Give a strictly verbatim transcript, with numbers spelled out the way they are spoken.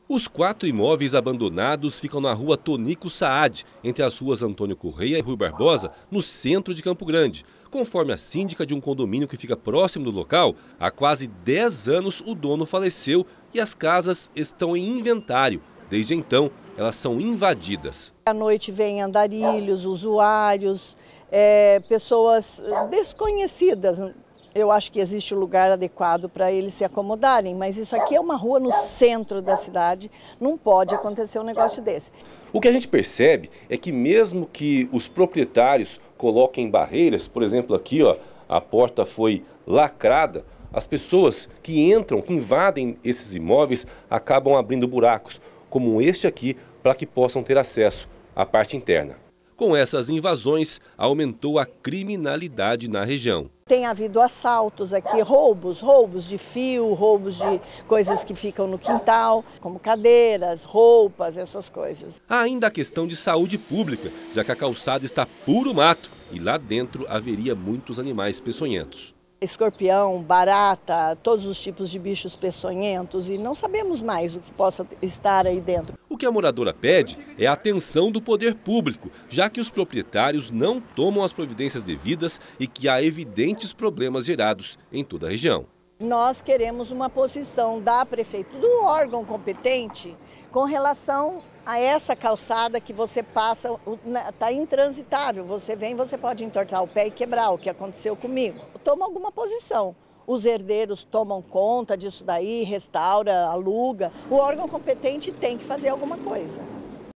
Os quatro imóveis abandonados ficam na rua Tonico Saad, entre as ruas Antônio Correia e Rui Barbosa, no centro de Campo Grande. Conforme a síndica de um condomínio que fica próximo do local, há quase dez anos o dono faleceu e as casas estão em inventário. Desde então, elas são invadidas. À noite vêm andarilhos, usuários, é, pessoas desconhecidas. Eu acho que existe um lugar adequado para eles se acomodarem, mas isso aqui é uma rua no centro da cidade, não pode acontecer um negócio desse. O que a gente percebe é que mesmo que os proprietários coloquem barreiras, por exemplo aqui ó, a porta foi lacrada, as pessoas que entram, que invadem esses imóveis acabam abrindo buracos, como este aqui, para que possam ter acesso à parte interna. Com essas invasões, aumentou a criminalidade na região. Tem havido assaltos aqui, roubos, roubos de fio, roubos de coisas que ficam no quintal, como cadeiras, roupas, essas coisas. Há ainda a questão de saúde pública, já que a calçada está puro mato e lá dentro haveria muitos animais peçonhentos. Escorpião, barata, todos os tipos de bichos peçonhentos e não sabemos mais o que possa estar aí dentro. O que a moradora pede é a atenção do poder público, já que os proprietários não tomam as providências devidas e que há evidentes problemas gerados em toda a região. Nós queremos uma posição da prefeitura, do órgão competente, com relação a essa calçada que você passa, está intransitável, você vem, você pode entortar o pé e quebrar, o que aconteceu comigo. Toma alguma posição. Os herdeiros tomam conta disso daí, restaura, aluga. O órgão competente tem que fazer alguma coisa.